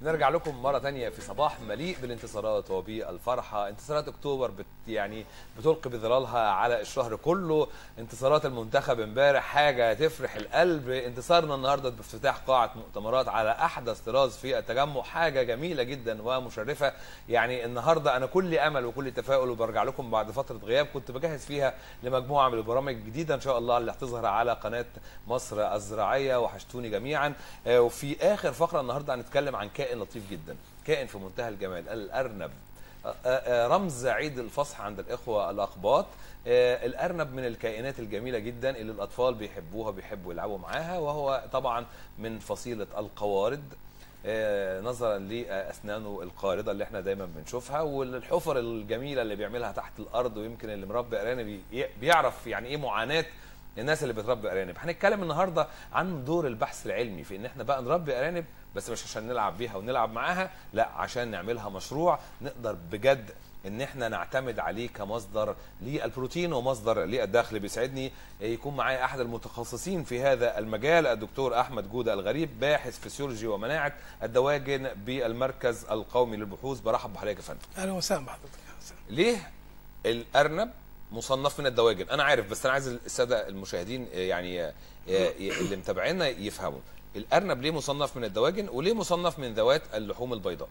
نرجع لكم مرة تانية في صباح مليء بالانتصارات وبالفرحة. انتصارات أكتوبر بتلقي بظلالها على الشهر كله. انتصارات المنتخب امبارح حاجة تفرح القلب. انتصارنا النهاردة بافتتاح قاعة مؤتمرات على أحدث طراز في التجمع حاجة جميلة جدا ومشرفة. يعني النهاردة أنا كل أمل وكل تفاؤل، وبرجع لكم بعد فترة غياب كنت بجهز فيها لمجموعة من البرامج الجديدة إن شاء الله اللي هتظهر على قناة مصر الزراعية. وحشتوني جميعا. وفي آخر فقرة النهاردة هنتكلم عن كائن لطيف جدا، كائن في منتهى الجمال، الأرنب. رمز عيد الفصح عند الإخوة الأقباط. الأرنب من الكائنات الجميلة جدا اللي الأطفال بيحبوها، بيحبوا يلعبوا معاها، وهو طبعا من فصيلة القوارض نظرا لأسنانه القارضة اللي احنا دايما بنشوفها، والحفر الجميلة اللي بيعملها تحت الأرض. ويمكن اللي مربي أرانب بيعرف يعني إيه معاناة الناس اللي بتربي أرانب. هنتكلم النهارده عن دور البحث العلمي في ان احنا بقى نربي أرانب، بس مش عشان نلعب بيها ونلعب معاها، لا، عشان نعملها مشروع نقدر بجد ان احنا نعتمد عليه كمصدر للبروتين ومصدر للدخل. بيسعدني يكون معايا احد المتخصصين في هذا المجال، الدكتور احمد جوده الغريب، باحث فسيولوجي ومناعه الدواجن بالمركز القومي للبحوث. برحب بحضرتك يا فندم. اهلا وسهلا بحضرتك. ليه الارنب مصنف من الدواجن؟ انا عارف، بس انا عايز الساده المشاهدين يعني اللي متابعينا يفهموا الارنب ليه مصنف من الدواجن وليه مصنف من ذوات اللحوم البيضاء.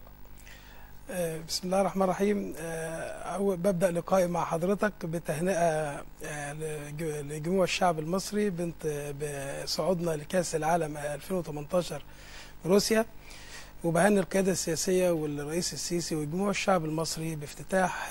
بسم الله الرحمن الرحيم. ببدأ لقائي مع حضرتك بتهنئة لجموع الشعب المصري بصعودنا لكأس العالم 2018 روسيا، وبهني القيادة السياسية والرئيس السيسي وجموع الشعب المصري بافتتاح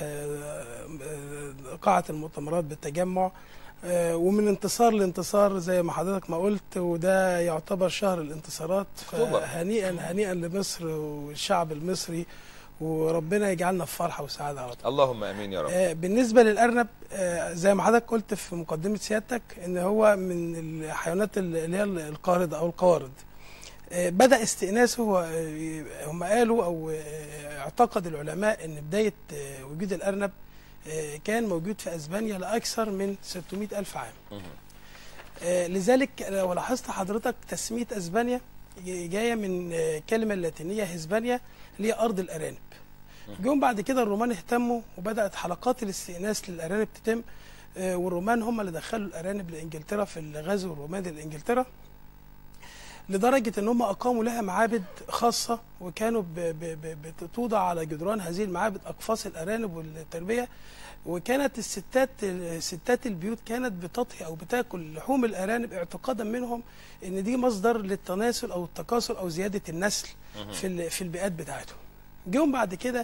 قاعة المؤتمرات بالتجمع، ومن انتصار لانتصار زي ما حضرتك ما قلت، وده يعتبر شهر الانتصارات. هنيئا لمصر والشعب المصري، وربنا يجعلنا في فرحة وسعادة على طول. اللهم امين يا رب. بالنسبة للأرنب، زي ما حضرتك قلت في مقدمة سيادتك ان هو من الحيوانات اللي هي القارضة او القوارض. بدأ استئناسه، هم قالوا او اعتقد العلماء ان بداية وجود الأرنب كان موجود في اسبانيا لأكثر من 600 ألف عام. لذلك لو لاحظت حضرتك تسمية اسبانيا جاية من كلمة لاتينية هسبانيا اللي هي أرض الأرانب. جم بعد كده الرومان اهتموا وبدأت حلقات الاستئناس للأرانب تتم، والرومان هم اللي دخلوا الأرانب لإنجلترا في الغزو الروماني لإنجلترا، لدرجة ان هم اقاموا لها معابد خاصة، وكانوا بتوضع على جدران هذه المعابد اقفاص الارانب والتربية. وكانت ستات البيوت كانت بتطهي او بتاكل لحوم الارانب اعتقادا منهم ان دي مصدر للتناسل او التكاثر او زيادة النسل في البيئات بتاعتهم. جم بعد كده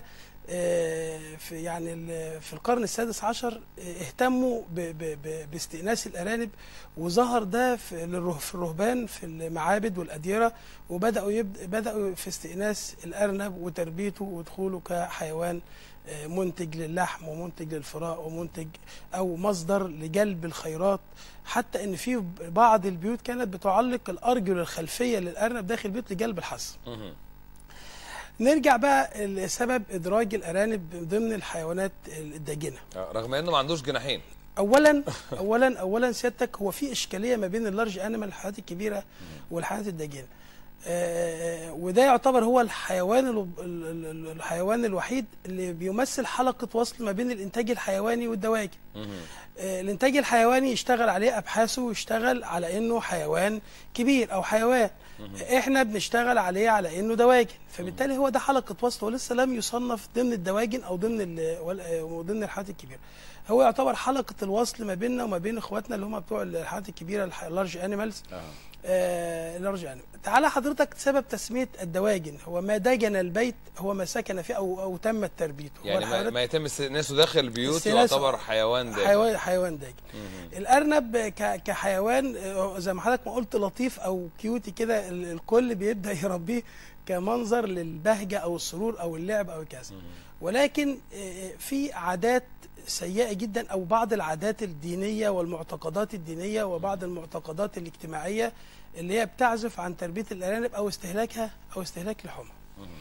في القرن السادس عشر اهتموا باستئناس الأرانب، وظهر ده في الرهبان في المعابد والأديرة، بدأوا في استئناس الأرنب وتربيته ودخوله كحيوان منتج للحم ومنتج للفراء ومنتج أو مصدر لجلب الخيرات، حتى إن في بعض البيوت كانت بتعلق الأرجل الخلفية للأرنب داخل البيوت لجلب الحصى. نرجع بقى لسبب ادراج الارانب ضمن الحيوانات الداجنه، رغم انه ما عندوش جناحين. اولا سيادتك هو في اشكاليه ما بين اللارج انيمال الحيوانات الكبيره والحيوانات الداجنه، وده يعتبر هو الحيوان الوحيد اللي بيمثل حلقه وصل ما بين الانتاج الحيواني والدواجن. الانتاج الحيواني يشتغل عليه ابحاثه ويشتغل على انه حيوان كبير او حيوان، احنا بنشتغل عليه على انه دواجن، فبالتالي هو ده حلقه وصل، ولسه لم يصنف ضمن الدواجن او ضمن الحيوانات الكبيره. هو يعتبر حلقه الوصل ما بيننا وما بين اخواتنا اللي هم بتوع الحيوانات الكبيره اللارج انيمالز. اللارج انيمال. تعالى حضرتك سبب تسميه الدواجن هو ما دجن البيت، هو ما سكن فيه او تمت تربيته، يعني ما يتم استئناسه داخل البيوت يعتبر حيوان داجن. حيوان داجن. الارنب كحيوان زي ما حضرتك ما قلت لطيف او كيوتي كده، الكل بيبدا يربيه كمنظر للبهجه او السرور او اللعب او كذا، ولكن في عادات سيئة جدا او بعض العادات الدينية والمعتقدات الدينية وبعض المعتقدات الاجتماعية اللي هي بتعزف عن تربية الارانب او استهلاكها او استهلاك لحومها.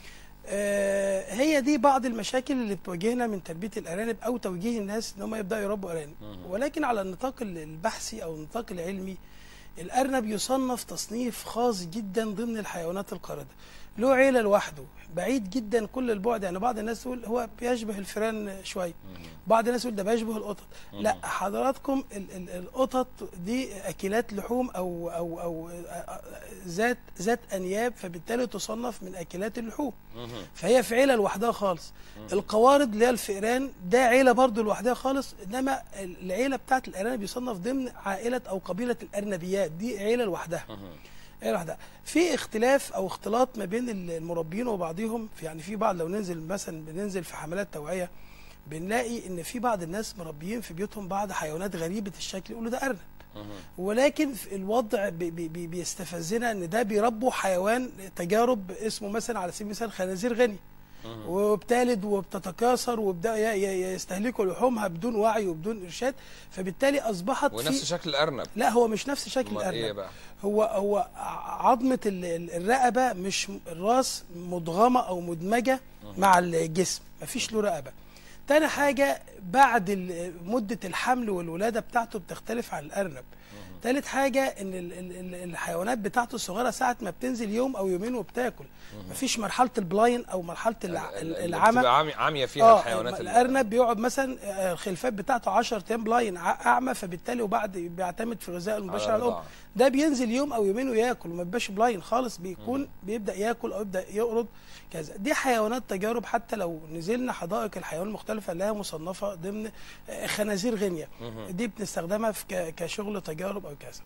هي دي بعض المشاكل اللي بتواجهنا من تربية الارانب او توجيه الناس ان هم يبداوا يربوا ارانب. ولكن على النطاق البحثي او النطاق العلمي الارنب يصنف تصنيف خاص جدا ضمن الحيوانات القاردة. له عيله لوحده بعيد جدا كل البعد. يعني بعض الناس تقول هو بيشبه الفئران شويه، بعض الناس يقول ده بيشبه القطط. لا حضراتكم، القطط دي اكلات لحوم او ذات انياب، فبالتالي تصنف من اكلات اللحوم، فهي في عيله لوحدها خالص. القوارض اللي هي الفئران ده عيله برضو لوحدها خالص، انما العيله بتاعت الارانب يصنف ضمن عائله او قبيله الارنبيات، دي عيله لوحدها. في اختلاف او اختلاط ما بين المربيين وبعضهم. يعني في بعض، لو ننزل مثلا بننزل في حملات توعيه بنلاقي ان في بعض الناس مربيين في بيوتهم بعض حيوانات غريبه الشكل يقولوا ده ارنب، ولكن الوضع بيستفزنا ان ده بيربوا حيوان تجارب اسمه مثلا على سبيل المثال خنازير غني، وبتالد وبتتكاثر وبدا يستهلكوا لحومها بدون وعي وبدون ارشاد، فبالتالي اصبحت ونفس شكل الارنب. لا هو مش نفس شكل الارنب. ايه بقى؟ هو عظمه الرقبه مش الراس مدغمه او مدمجه مع الجسم، مفيش له رقبه. تاني حاجه بعد مده الحمل والولاده بتاعته بتختلف عن الارنب. ثالث حاجه ان الحيوانات بتاعته الصغيره ساعه ما بتنزل يوم او يومين وبتاكل، مفيش مرحله البلاين او مرحله العمى بتبقى عاميه فيها الحيوانات. الارنب بيقعد مثلا الخلفات بتاعته 10 ايام بلاين اعمى، فبالتالي وبعد بيعتمد في غذاء المباشر على الام. ده بينزل يوم او يومين وياكل وما بيبقاش بلاين خالص، بيكون بيبدا ياكل او يبدا يقرض كذا. دي حيوانات تجارب، حتى لو نزلنا حدائق الحيوان المختلفه اللي هي مصنفه ضمن خنازير غنيه، دي بنستخدمها في كشغل تجارب او كذا.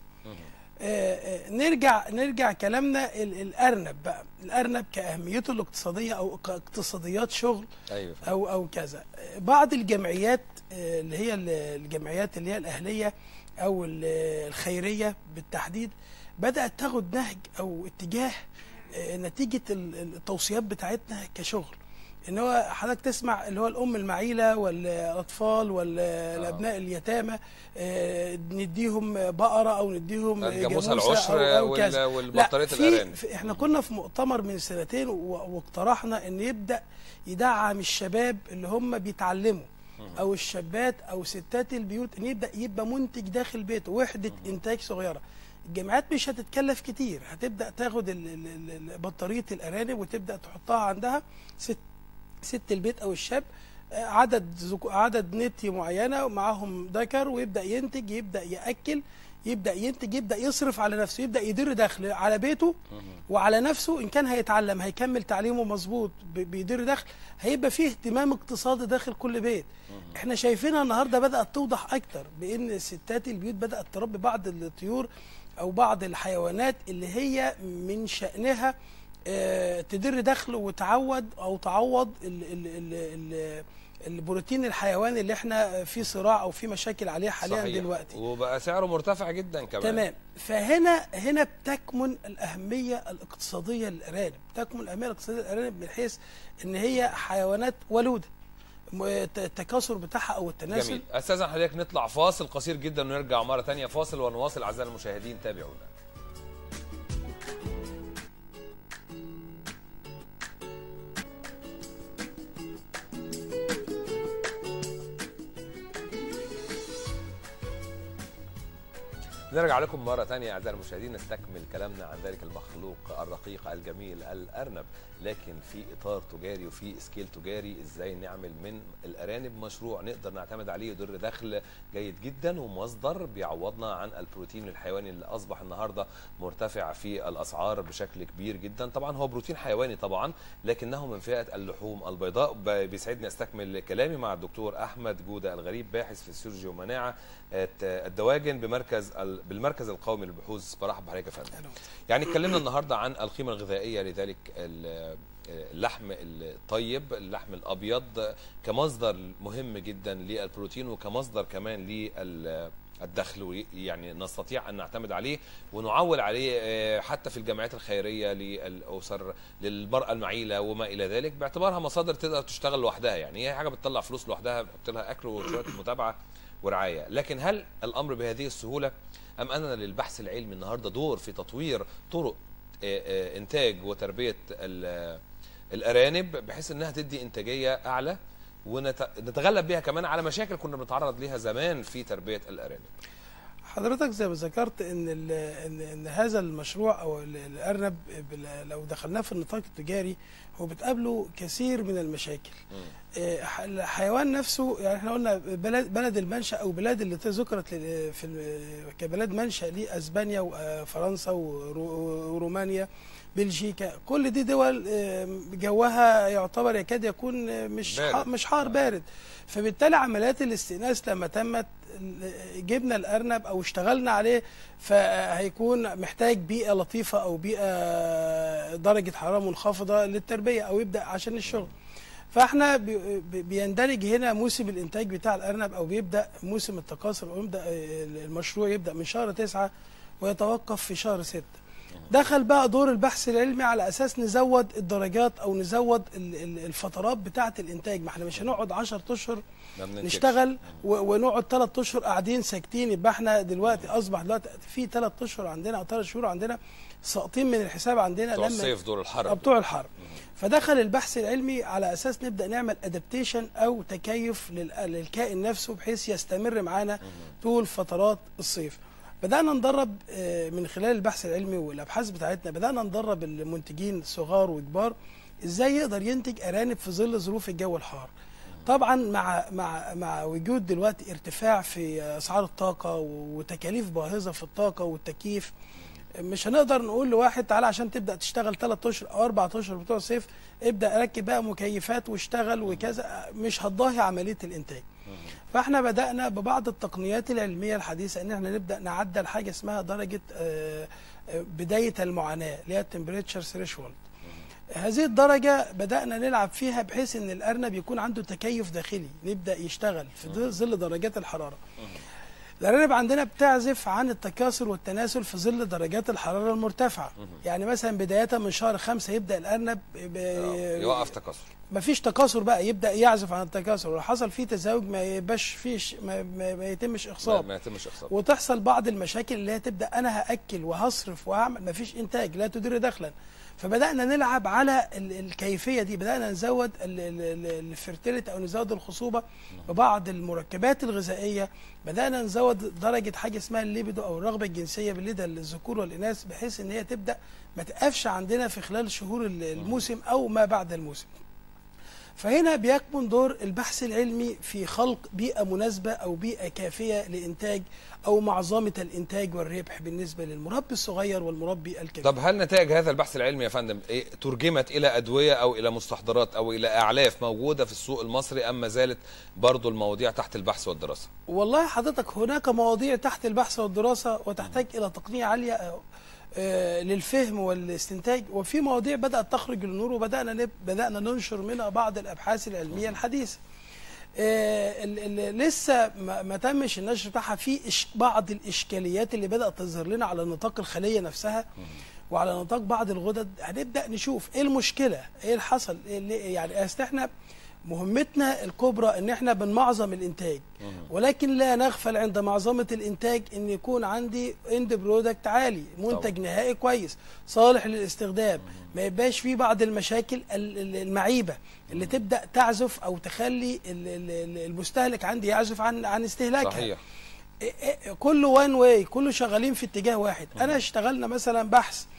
نرجع كلامنا الارنب بقى. الارنب كاهميته الاقتصاديه او كاقتصاديات شغل، أيوة. او كذا. بعض الجمعيات اللي هي الجمعيات اللي هي الاهليه او الخيريه بالتحديد بدات تاخد نهج او اتجاه نتيجه التوصيات بتاعتنا كشغل، ان هو حضرتك تسمع اللي هو الام المعيله والاطفال والابناء اليتامى نديهم بقره او نديهم جاموسه العشر والبطاريه الارانب. احنا كنا في مؤتمر من سنتين واقترحنا ان يبدا يدعم الشباب اللي هم بيتعلموا او الشابات او ستات البيوت، ان يبقى منتج داخل بيته، وحده انتاج صغيره. الجامعات مش هتتكلف كتير، هتبدا تاخد بطاريه الارانب وتبدا تحطها عندها ست البيت او الشاب، عدد نتي معينه ومعاهم ذكر، ويبدا ينتج، يبدا ياكل، يبدا ينتج، يبدا يصرف على نفسه، يبدا يدر دخل على بيته وعلى نفسه. ان كان هيتعلم هيكمل تعليمه مظبوط بيدر دخل، هيبقى فيه اهتمام اقتصادي داخل كل بيت. احنا شايفينها النهارده بدات توضح اكتر، بان ستات البيوت بدات تربي بعض الطيور او بعض الحيوانات اللي هي من شأنها تدر دخل وتعوض البروتين الحيواني اللي احنا في صراع او في مشاكل عليه حاليا. صحيح. دلوقتي وبقى سعره مرتفع جدا كمان. تمام. فهنا بتكمن الاهميه الاقتصاديه للارانب، بتكمن الاهميه الاقتصاديه للارانب من حيث ان هي حيوانات ولوده، التكاثر بتاعها او التناسل. جميل. استاذن حضرتك نطلع فاصل قصير جدا ونرجع مره ثانيه فاصل ونواصل. اعزائي المشاهدين تابعونا. نرجع لكم مرة ثانية أعزائي المشاهدين، نستكمل كلامنا عن ذلك المخلوق الرقيق الجميل الأرنب، لكن في إطار تجاري وفي سكيل تجاري. إزاي نعمل من الأرانب مشروع نقدر نعتمد عليه يدر دخل جيد جدا ومصدر بيعوضنا عن البروتين الحيواني اللي أصبح النهاردة مرتفع في الأسعار بشكل كبير جدا. طبعا هو بروتين حيواني طبعا، لكنه من فئة اللحوم البيضاء. بيسعدني أستكمل كلامي مع الدكتور أحمد جودة الغريب، باحث في فسيولوجيا ومناعة الدواجن بالمركز القومي للبحوث. برحب بحضرتك يا فندم. يعني اتكلمنا النهارده عن القيمه الغذائيه لذلك اللحم الطيب، اللحم الابيض، كمصدر مهم جدا للبروتين وكمصدر كمان للدخل، يعني نستطيع ان نعتمد عليه ونعول عليه حتى في الجمعيات الخيريه للاسر، للمراه المعيله وما الى ذلك، باعتبارها مصادر تقدر تشتغل لوحدها. يعني هي حاجه بتطلع فلوس لوحدها، بتحط لها اكل وشويه متابعه ورعايه. لكن هل الامر بهذه السهوله، ام اننا للبحث العلمي النهارده دور في تطوير طرق انتاج وتربيه الارانب بحيث انها تدي انتاجيه اعلى ونتغلب بها كمان على مشاكل كنا بنتعرض ليها زمان في تربيه الارانب؟ حضرتك زي ما ذكرت ان هذا المشروع او الارنب لو دخلناه في النطاق التجاري هو بتقابله كثير من المشاكل. الحيوان نفسه، يعني احنا قلنا بلد المنشأ او بلاد اللي ذكرت كبلاد منشأ ليه اسبانيا وفرنسا ورومانيا بلجيكا، كل دي دول جوها يعتبر يكاد يكون مش حار بارد. فبالتالي عمليات الاستئناس لما تمت جبنا الارنب او اشتغلنا عليه فهيكون محتاج بيئه لطيفه او بيئه درجه حراره منخفضه للتربيه او يبدا عشان الشغل. فاحنا بيندرج هنا موسم الانتاج بتاع الارنب او بيبدا موسم التكاثر او يبدا المشروع يبدا من شهر 9 ويتوقف في شهر 6. دخل بقى دور البحث العلمي على اساس نزود الدرجات او نزود الفترات بتاعه الانتاج. ما احنا مش هنقعد 10 اشهر نشتغل ونقعد 3 اشهر قاعدين ساكتين. يبقى احنا دلوقتي اصبح دلوقتي في 3 اشهر عندنا او 3 شهور عندنا ساقطين من الحساب عندنا بتوع الصيف دور الحرب بتوع الحرب. فدخل البحث العلمي على اساس نبدا نعمل ادابتيشن او تكيف للكائن نفسه بحيث يستمر معانا طول فترات الصيف. بدأنا ندرب من خلال البحث العلمي والابحاث بتاعتنا، بدأنا ندرب المنتجين صغار وكبار ازاي يقدر ينتج ارانب في ظل ظروف الجو الحار. طبعا مع وجود دلوقتي ارتفاع في اسعار الطاقه وتكاليف باهظه في الطاقه والتكييف، مش هنقدر نقول لواحد تعالى عشان تبدا تشتغل 3 اشهر او 4 اشهر بتوع الصيف ابدا ركب بقى مكيفات واشتغل وكذا، مش هتضاهي عمليه الانتاج. فاحنا بدانا ببعض التقنيات العلميه الحديثه ان احنا نبدا نعدل حاجه اسمها درجه بدايه المعاناه اللي هي التمبريتشر ثريشولد. هذه الدرجه بدانا نلعب فيها بحيث ان الارنب يكون عنده تكيف داخلي يبدا يشتغل في ظل درجات الحراره. الارانب عندنا بتعزف عن التكاثر والتناسل في ظل درجات الحراره المرتفعه. يعني مثلا بدايه من شهر 5 يبدا الارنب يوقف تكاثر، مفيش تكاثر بقى، يبدا يعزف عن التكاثر، ولو حصل فيه تزاوج ما يبقاش فيش ما يتمش اخصاب، ما يتمش اخصاب، وتحصل بعض المشاكل اللي هي تبدا انا هاكل وهصرف وهعمل مفيش انتاج، لا تدير دخلا. فبدانا نلعب على الكيفيه دي، بدانا نزود الفيرتيليتي او نزود الخصوبه ببعض المركبات الغذائيه، بدانا نزود درجه حاجه اسمها الليبيدو او الرغبه الجنسيه لدى الذكور والاناث بحيث ان هي تبدا ما تقفش عندنا في خلال شهور الموسم او ما بعد الموسم. فهنا بيكمن دور البحث العلمي في خلق بيئة مناسبة أو بيئة كافية لإنتاج أو معظمة الإنتاج والربح بالنسبة للمربي الصغير والمربي الكبير. طب هل نتائج هذا البحث العلمي يا فندم ترجمت إلى أدوية أو إلى مستحضرات أو إلى أعلاف موجودة في السوق المصري أم ما زالت برضو المواضيع تحت البحث والدراسة؟ والله حضرتك هناك مواضيع تحت البحث والدراسة وتحتاج إلى تقنية عالية للفهم والاستنتاج، وفي مواضيع بدأت تخرج للنور وبدأنا ننشر منها بعض الأبحاث العلمية الحديثة. لسه ما تمش النشر بتاعها في بعض الإشكاليات اللي بدأت تظهر لنا على نطاق الخلية نفسها وعلى نطاق بعض الغدد. هنبدأ نشوف إيه المشكلة، إيه اللي حصل، يعني احنا مهمتنا الكبرى ان احنا بنمعظم الانتاج، ولكن لا نغفل عند معظمه الانتاج ان يكون عندي اند برودكت عالي، منتج نهائي كويس صالح للاستخدام، ما يبقاش فيه بعض المشاكل المعيبه اللي تبدا تعزف او تخلي المستهلك عندي يعزف عن استهلاكها. صحيح. كله وان واي، كله شغالين في اتجاه واحد. انا اشتغلنا مثلا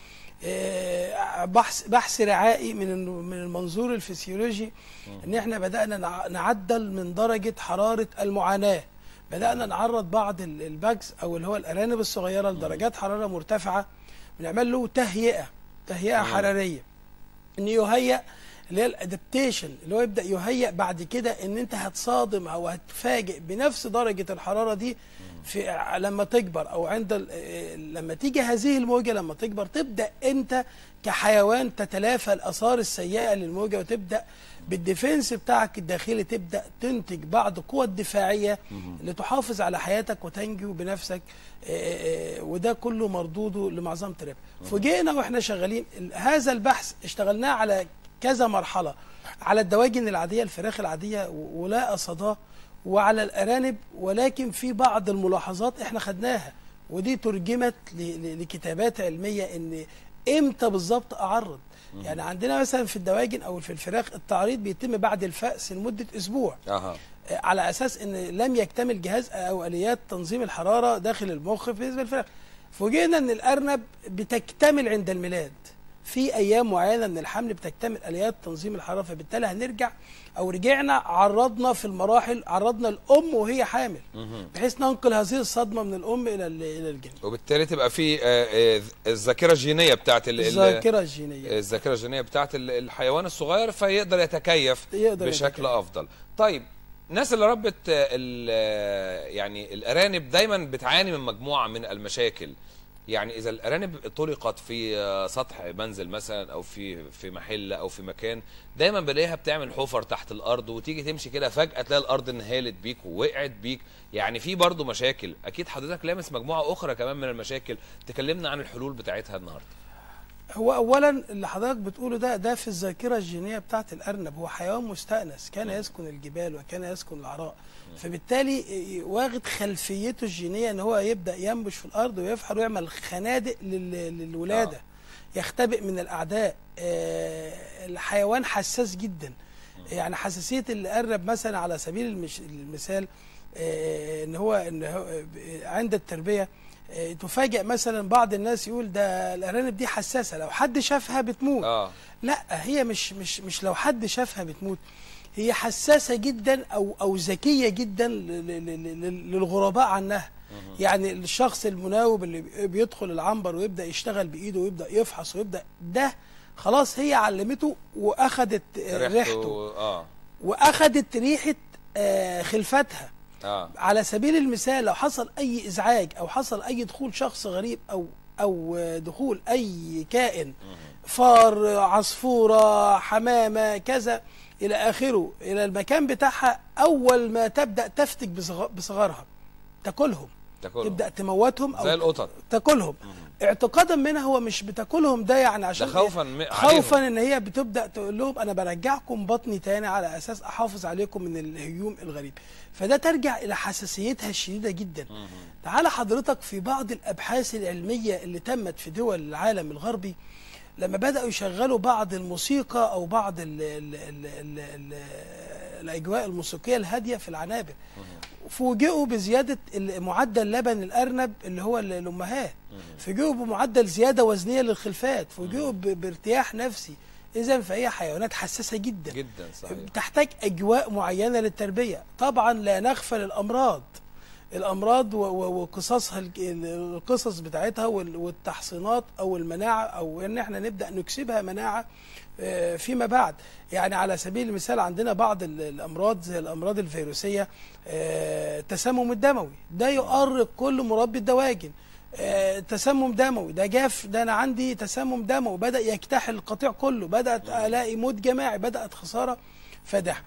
بحث رعائي من المنظور الفسيولوجي، ان احنا بدأنا نعدل من درجة حرارة المعاناة، بدأنا نعرض بعض الباجز او اللي هو الارانب الصغيرة لدرجات حرارة مرتفعة، بنعمل له تهيئة حرارية، ان يهيئ اللي هي الادابتيشن، اللي هو يبدأ يهيئ بعد كده ان انت هتصادم او هتفاجئ بنفس درجة الحرارة دي لما تكبر، او لما تيجي هذه الموجه لما تكبر تبدا انت كحيوان تتلافى الاثار السيئه للموجه، وتبدا بالديفنس بتاعك الداخلي تبدا تنتج بعض القوى الدفاعيه اللي تحافظ على حياتك وتنجو بنفسك، وده كله مردوده لمعظمه الربح. فوجئنا واحنا شغالين هذا البحث اشتغلناه على كذا مرحله، على الدواجن العاديه الفراخ العاديه ولا صداه، وعلى الأرانب، ولكن في بعض الملاحظات احنا خدناها ودي ترجمت لكتابات علمية ان امتى بالظبط اعرض. يعني عندنا مثلا في الدواجن او في الفراخ التعريض بيتم بعد الفأس لمدة اسبوع. على اساس ان لم يكتمل جهاز او اليات تنظيم الحراره داخل المخ بالنسبه للفراخ. فوجئنا ان الارنب بتكتمل عند الميلاد، في ايام معينه من الحمل بتكتمل اليات تنظيم الحراره، فبالتالي هنرجع او رجعنا عرضنا في المراحل، عرضنا الام وهي حامل بحيث ننقل هذه الصدمه من الام الى الجنين، وبالتالي تبقى في الذاكره الجينيه بتاعت الذاكره الجينيه بتاعت الحيوان الصغير، فيقدر يتكيف بشكل افضل. طيب الناس اللي ربت يعني الارانب دايما بتعاني من مجموعه من المشاكل. يعني اذا الارانب طلقت في سطح منزل مثلا او في محل او في مكان، دايما بلاقيها بتعمل حفر تحت الارض، وتيجي تمشي كده فجاه تلاقي الارض انهالت بيك ووقعت بيك. يعني في برضه مشاكل، اكيد حضرتك لامس مجموعه اخرى كمان من المشاكل، تكلمنا عن الحلول بتاعتها النهارده. هو اولا اللي حضرتك بتقوله ده في الذاكره الجينيه بتاعت الارنب، هو حيوان مستأنس كان يسكن الجبال وكان يسكن العراء، فبالتالي واخد خلفيته الجينيه ان هو يبدا ينبش في الارض ويفحر ويعمل خنادق للولاده، يختبئ من الاعداء. الحيوان حساس جدا، يعني حساسيه الارنب مثلا على سبيل المثال ان هو عند التربيه تفاجئ مثلا بعض الناس يقول ده الارانب دي حساسه لو حد شافها بتموت. لا، هي مش لو حد شافها بتموت، هي حساسه جدا او ذكيه جدا للغرباء عنها. يعني الشخص المناوب اللي بيدخل العنبر ويبدا يشتغل بايده ويبدا يفحص ويبدا ده خلاص هي علمته واخدت ريحته واخدت ريحه خلفتها. على سبيل المثال لو حصل اي ازعاج او حصل اي دخول شخص غريب او دخول اي كائن، فار، عصفوره، حمامه، كذا الى اخره، الى المكان بتاعها، اول ما تبدا تفتك بصغارها تاكلهم، تبدا تموتهم او زي القطط تاكلهم. اعتقادا منها هو مش بتاكلهم ده يعني عشان خوفا ان هي بتبدا تقول لهم انا برجعكم بطني تاني على اساس احافظ عليكم من الهجوم الغريب، فده ترجع الى حساسيتها الشديده جدا. تعال حضرتك في بعض الابحاث العلميه اللي تمت في دول العالم الغربي، لما بداوا يشغلوا بعض الموسيقى او بعض الاجواء الموسيقيه الهاديه في العنابر، فوجئوا بزياده معدل لبن الارنب اللي هو الامهات، فوجئوا بمعدل زياده وزنيه للخلفات، فوجئوا بارتياح نفسي. اذا فهي حيوانات حساسه جدا جدا، صحيح. تحتاج اجواء معينه للتربيه. طبعا لا نغفل الامراض وقصصها، القصص بتاعتها والتحصينات او المناعه، او ان احنا نبدا نكسبها مناعه فيما بعد. يعني على سبيل المثال عندنا بعض الامراض زي الامراض الفيروسيه، التسمم الدموي ده يؤرق كل مربي الدواجن. تسمم دموي ده جاف، ده انا عندي تسمم دموي بدا يجتاح القطيع كله، بدات الاقي موت جماعي، بدات خساره فادحه.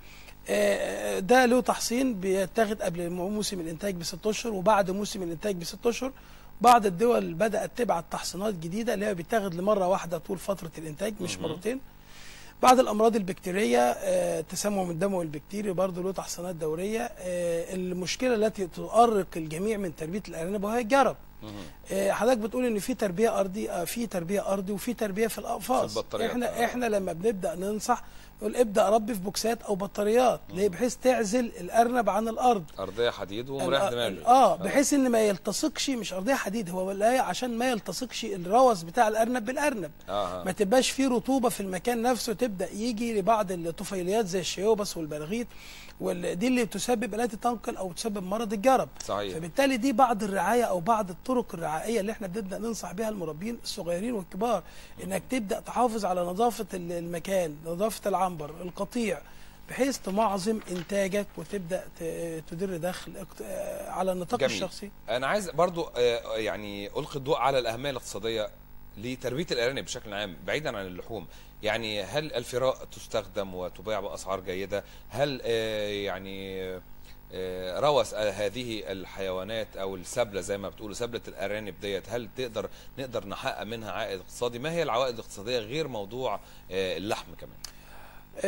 ده له تحصين بيتاخد قبل موسم الانتاج ب6 اشهر وبعد موسم الانتاج ب6 اشهر. بعض الدول بدات تبعت تحصينات جديده اللي هي بيتاخد لمره واحده طول فتره الانتاج مش مرتين. بعض الامراض البكتيريه، التسمم الدموي البكتيري برضه له تحصينات دوريه. المشكله التي تؤرق الجميع من تربيه الارانب وهي الجرب. حضرتك بتقول ان في تربيه ارضي، في تربيه ارضي وفي تربيه في الاقفاص. احنا لما بنبدا ننصح نقول ابدا ربي في بوكسات او بطاريات، ليه؟ بحيث تعزل الارنب عن الارض، ارضيه حديد ومريح دماغه، بحيث ان ما يلتصقش، مش ارضيه حديد، هو عشان ما يلتصقش الروث بتاع الارنب بالارنب، ما تبقاش فيه رطوبه في المكان نفسه، تبدا يجي لبعض الطفيليات زي الشيوبس والبراغيث، ودي اللي تسبب التي تنقل او تسبب مرض الجرب. صحيح. فبالتالي دي بعض الرعايه او بعض الطرق الرعائيه اللي احنا بنبدا ننصح بها المربين الصغيرين والكبار، انك تبدا تحافظ على نظافه المكان، نظافه العنبر، القطيع، بحيث تمعظم انتاجك وتبدا تدر دخل على النطاق الشخصي. انا عايز برضو يعني القي الضوء على الاهميه الاقتصاديه لتربيه الارانب بشكل عام بعيدا عن اللحوم. يعني هل الفراء تستخدم وتباع باسعار جيده؟ هل يعني روث هذه الحيوانات او السبله زي ما بتقولوا سبله الارانب ديت، هل نقدر نحقق منها عائد اقتصادي؟ ما هي العوائد الاقتصاديه غير موضوع اللحم كمان؟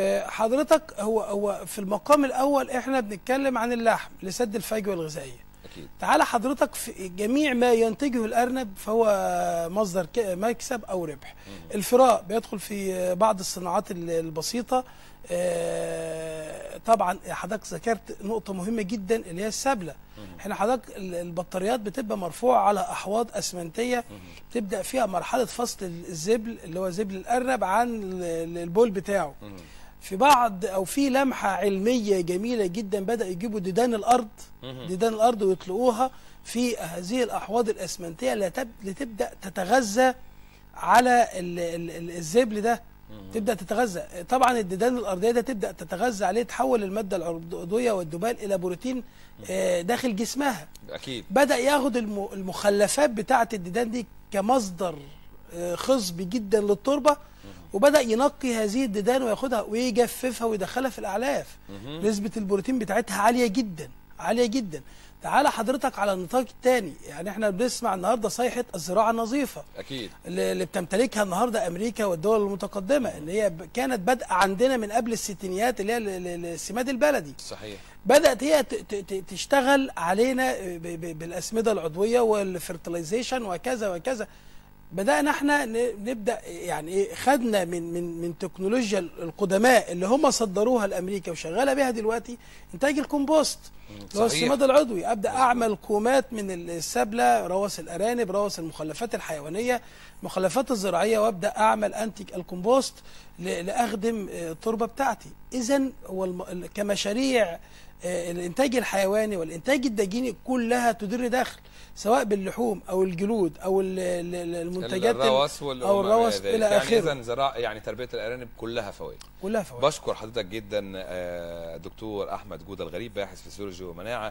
حضرتك هو في المقام الاول احنا بنتكلم عن اللحم لسد الفجوه الغذائيه. اكيد. تعالى حضرتك في جميع ما ينتجه الارنب فهو مصدر مكسب او ربح. الفراء بيدخل في بعض الصناعات البسيطه. طبعا حضرتك ذكرت نقطه مهمه جدا اللي هي السبله. احنا حضرتك البطاريات بتبقى مرفوعه على احواض اسمنتيه، تبدا فيها مرحله فصل الزبل اللي هو زبل الارنب عن البول بتاعه. في بعض او في لمحه علميه جميله جدا بدا يجيبوا ديدان الارض ويطلقوها في هذه الاحواض الاسمنتيه اللي تبدا تتغذى على الزبل ده، تبدا تتغذى. طبعا الديدان الارضيه ده تبدا تتغذى عليه، تحول الماده العضويه والذبال الى بروتين داخل جسمها. اكيد. بدا ياخد المخلفات بتاعه الديدان دي كمصدر خصب جدا للتربه، وبدأ ينقي هذه الديدان وياخدها ويجففها ويدخلها في الأعلاف. نسبة البروتين بتاعتها عالية جدا عالية جدا. تعالى حضرتك على النطاق الثاني، يعني احنا بنسمع النهارده صيحة الزراعة النظيفة أكيد اللي بتمتلكها النهارده أمريكا والدول المتقدمة، ان هي كانت بادئة عندنا من قبل الستينيات اللي هي السماد البلدي. صحيح. بدأت هي تشتغل علينا بالأسمدة العضوية والفرتلايزيشن وكذا وكذا. بدأنا احنا نبدأ يعني ايه، خدنا من تكنولوجيا القدماء اللي هم صدروها لأمريكا وشغالة بها دلوقتي إنتاج الكومبوست اللي هو السماد العضوي. أبدأ أعمل كومات من السبلة، روث الأرانب، روث المخلفات الحيوانية، المخلفات الزراعية، وأبدأ أعمل أنتج الكومبوست لأخدم التربة بتاعتي. إذن هو كمشاريع الإنتاج الحيواني والإنتاج الدجيني كلها تدر دخل، سواء باللحوم او الجلود او المنتجات الروث او الروث الى اخره. يعني اذا زراعه يعني تربيه الارانب كلها فوائد. كلها فوائد. بشكر حضرتك جدا دكتور احمد جوده الغريب، باحث فسيولوجي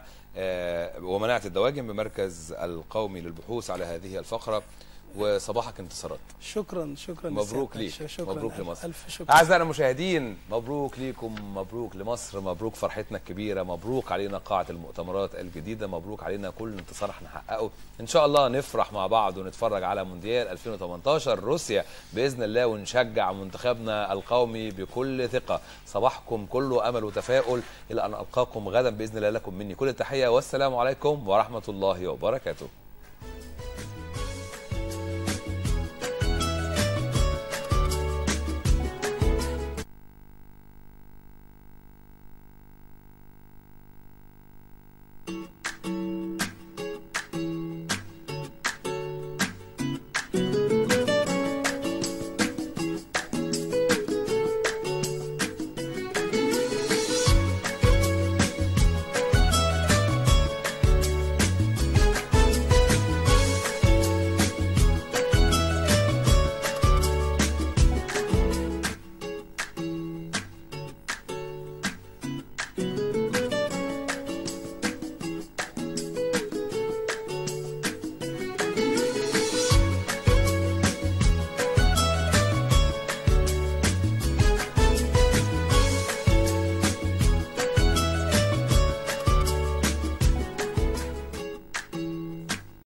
ومناعه الدواجن بمركز القومي للبحوث على هذه الفقره، وصباحك انتصارات. شكرا مبروك ليك. مبروك لمصر. ألف شكرا. اعزائنا المشاهدين، مبروك ليكم، مبروك لمصر، مبروك فرحتنا الكبيره، مبروك علينا قاعه المؤتمرات الجديده، مبروك علينا كل انتصار هنحققه. ان شاء الله نفرح مع بعض ونتفرج على مونديال 2018 روسيا باذن الله، ونشجع منتخبنا القومي بكل ثقه. صباحكم كله امل وتفاؤل، الى ان القاكم غدا باذن الله. لكم مني كل التحيه، والسلام عليكم ورحمه الله وبركاته.